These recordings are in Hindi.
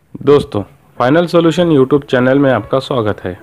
दोस्तों, फाइनल सॉल्यूशन यूट्यूब चैनल में आपका स्वागत है।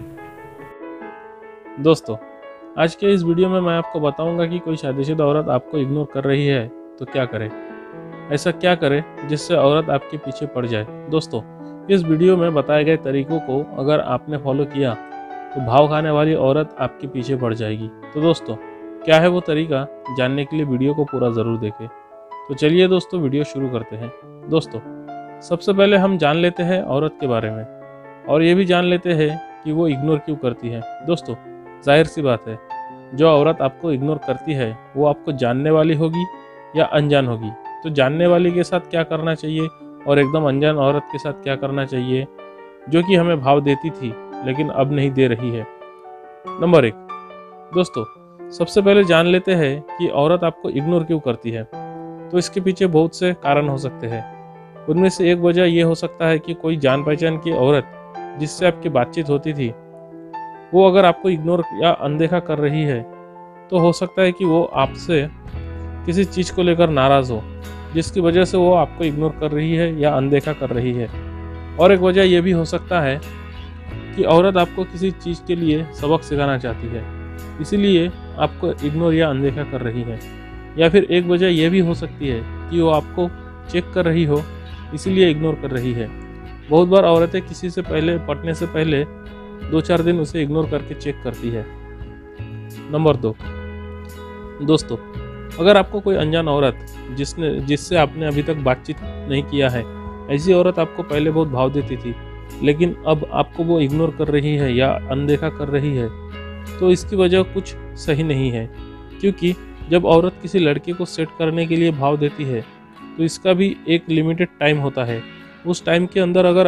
दोस्तों, आज के इस वीडियो में मैं आपको बताऊंगा कि कोई शादीशुदा औरत आपको इग्नोर कर रही है तो क्या करें। ऐसा क्या करें जिससे औरत आपके पीछे पड़ जाए। दोस्तों, इस वीडियो में बताए गए तरीकों को अगर आपने फॉलो किया तो भाव खाने वाली औरत आपके पीछे पड़ जाएगी। तो दोस्तों, क्या है वो तरीका, जानने के लिए वीडियो को पूरा ज़रूर देखें। तो चलिए दोस्तों, वीडियो शुरू करते हैं। दोस्तों, सबसे पहले हम जान लेते हैं औरत के बारे में और ये भी जान लेते हैं कि वो इग्नोर क्यों करती है। दोस्तों, जाहिर सी बात है, जो औरत आपको इग्नोर करती है वो आपको जानने वाली होगी या अनजान होगी। तो जानने वाली के साथ क्या करना चाहिए और एकदम अनजान औरत के साथ क्या करना चाहिए, जो कि हमें भाव देती थी लेकिन अब नहीं दे रही है। नंबर 1, दोस्तों, सबसे पहले जान लेते हैं कि औरत आपको इग्नोर क्यों करती है। तो इसके पीछे बहुत से कारण हो सकते हैं। उनमें से एक वजह यह हो सकता है कि कोई जान पहचान की औरत जिससे आपकी बातचीत होती थी, वो अगर आपको इग्नोर या अनदेखा कर रही है तो हो सकता है कि वो आपसे किसी चीज़ को लेकर नाराज़ हो, जिसकी वजह से वो आपको इग्नोर कर रही है या अनदेखा कर रही है। और एक वजह यह भी हो सकता है कि औरत आपको किसी चीज़ के लिए सबक सिखाना चाहती है, इसीलिए आपको इग्नोर या अनदेखा कर रही है। या फिर एक वजह यह भी हो सकती है कि वो आपको चेक कर रही हो, इसीलिए इग्नोर कर रही है। बहुत बार औरतें किसी से पहले पटने से पहले 2-4 दिन उसे इग्नोर करके चेक करती है। नंबर 2, दोस्तों, अगर आपको कोई अनजान औरत जिससे आपने अभी तक बातचीत नहीं किया है, ऐसी औरत आपको पहले बहुत भाव देती थी लेकिन अब आपको वो इग्नोर कर रही है या अनदेखा कर रही है, तो इसकी वजह कुछ सही नहीं है। क्योंकि जब औरत किसी लड़के को सेट करने के लिए भाव देती है तो इसका भी एक लिमिटेड टाइम होता है। उस टाइम के अंदर अगर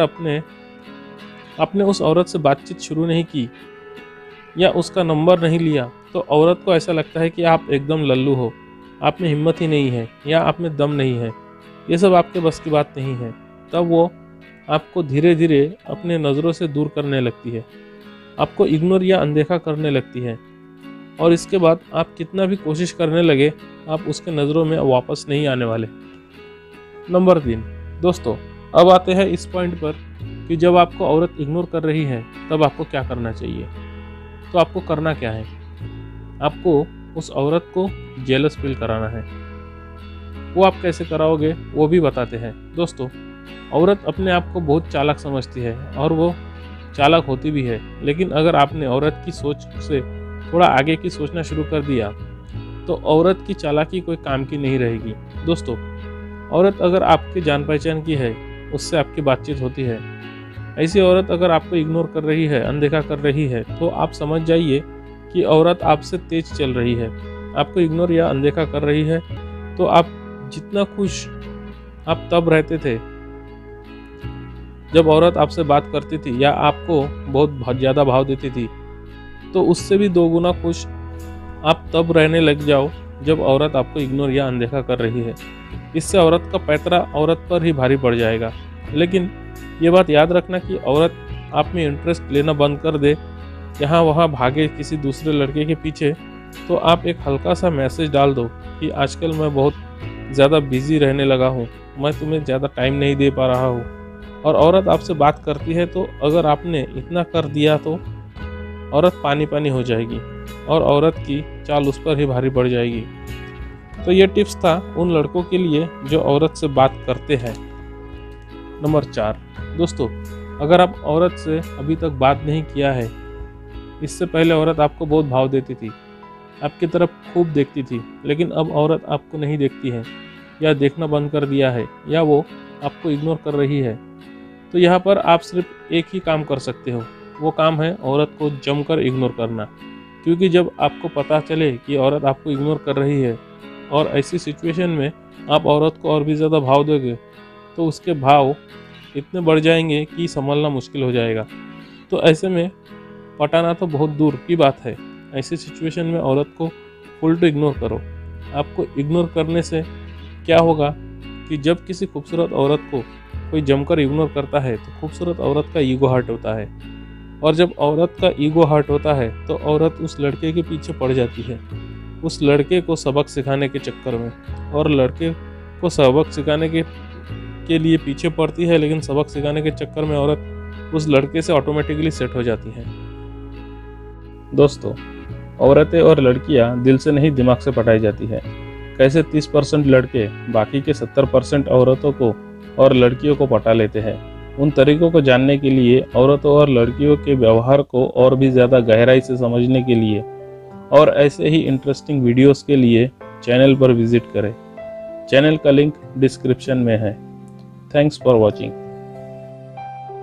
आपने उस औरत से बातचीत शुरू नहीं की या उसका नंबर नहीं लिया तो औरत को ऐसा लगता है कि आप एकदम लल्लू हो, आप में हिम्मत ही नहीं है या आप में दम नहीं है, ये सब आपके बस की बात नहीं है। तब वो आपको धीरे धीरे अपने नज़रों से दूर करने लगती है, आपको इग्नोर या अनदेखा करने लगती है। और इसके बाद आप कितना भी कोशिश करने लगे, आप उसके नज़रों में वापस नहीं आने वाले। नंबर 3, दोस्तों, अब आते हैं इस पॉइंट पर कि जब आपको औरत इग्नोर कर रही है तब आपको क्या करना चाहिए। तो आपको करना क्या है, आपको उस औरत को जेलस फील कराना है। वो आप कैसे कराओगे वो भी बताते हैं। दोस्तों, औरत अपने आप को बहुत चालाक समझती है और वो चालाक होती भी है, लेकिन अगर आपने औरत की सोच से थोड़ा आगे की सोचना शुरू कर दिया तो औरत की चालाकी कोई काम की नहीं रहेगी। दोस्तों, औरत अगर आपकी जान पहचान की है, उससे आपकी बातचीत होती है, ऐसी औरत अगर आपको इग्नोर कर रही है, अनदेखा कर रही है, तो आप समझ जाइए कि औरत आपसे तेज चल रही है। आपको इग्नोर या अनदेखा कर रही है तो आप जितना खुश आप तब रहते थे जब औरत आपसे बात करती थी या आपको बहुत ज़्यादा भाव देती थी, तो उससे भी 2 गुना खुश आप तब रहने लग जाओ जब औरत आपको इग्नोर या अनदेखा कर रही है। इससे औरत का पैतरा औरत पर ही भारी पड़ जाएगा। लेकिन ये बात याद रखना कि औरत आप में इंटरेस्ट लेना बंद कर दे, यहाँ वहाँ भागे किसी दूसरे लड़के के पीछे, तो आप एक हल्का सा मैसेज डाल दो कि आजकल मैं बहुत ज़्यादा बिजी रहने लगा हूँ, मैं तुम्हें ज़्यादा टाइम नहीं दे पा रहा हूँ। और औरत आपसे बात करती है तो अगर आपने इतना कर दिया तो औरत पानी पानी हो जाएगी और औरत की चाल उस पर ही भारी पड़ जाएगी। तो ये टिप्स था उन लड़कों के लिए जो औरत से बात करते हैं। नंबर 4, दोस्तों, अगर आप औरत से अभी तक बात नहीं किया है, इससे पहले औरत आपको बहुत भाव देती थी, आपकी तरफ खूब देखती थी, लेकिन अब औरत आपको नहीं देखती है या देखना बंद कर दिया है या वो आपको इग्नोर कर रही है, तो यहाँ पर आप सिर्फ एक ही काम कर सकते हो। वो काम है औरत को जमकर इग्नोर करना। क्योंकि जब आपको पता चले कि औरत आपको इग्नोर कर रही है और ऐसी सिचुएशन में आप औरत को और भी ज़्यादा भाव दोगे तो उसके भाव इतने बढ़ जाएंगे कि संभलना मुश्किल हो जाएगा। तो ऐसे में पटाना तो बहुत दूर की बात है। ऐसी सिचुएशन में औरत को फुल टू इग्नोर करो। आपको इग्नोर करने से क्या होगा कि जब किसी खूबसूरत औरत को कोई जमकर इग्नोर करता है तो खूबसूरत औरत का ईगो हर्ट होता है, और जब औरत का ईगो हर्ट होता है तो औरत उस लड़के के पीछे पड़ जाती है, उस लड़के को सबक सिखाने के चक्कर में। और लड़के को सबक सिखाने के के लिए पीछे पड़ती है, लेकिन सबक सिखाने के चक्कर में औरत उस लड़के से ऑटोमेटिकली सेट हो जाती है। दोस्तों, औरतें और लड़कियां दिल से नहीं दिमाग से पटाई जाती है। कैसे 30% लड़के बाकी के 70% औरतों को और लड़कियों को पटा लेते हैं, उन तरीकों को जानने के लिए, औरतों और लड़कियों के व्यवहार को और भी ज़्यादा गहराई से समझने के लिए और ऐसे ही इंटरेस्टिंग वीडियोस के लिए चैनल पर विजिट करें। चैनल का लिंक डिस्क्रिप्शन में है। Thanks for watching.